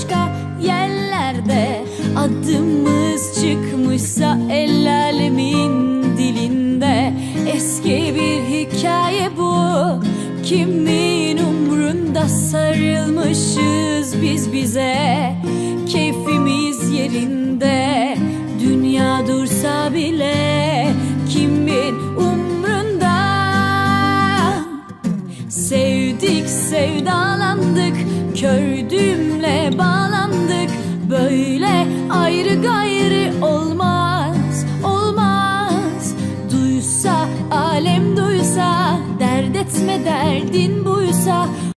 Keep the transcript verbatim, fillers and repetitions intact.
başka yerlerde. Adımız çıkmışsa el alemin dilinde. Eski bir hikaye bu, kimin umrunda? Sarılmışız biz bize, keyfimiz yerinde. Dünya dursa bile kimin umrunda? Sevdik, sevdalandık, kör düğümle bağlandık. Böyle ayrı gayrı olmaz, olmaz. Duysa, alem duysa, dert etme derdin buysa.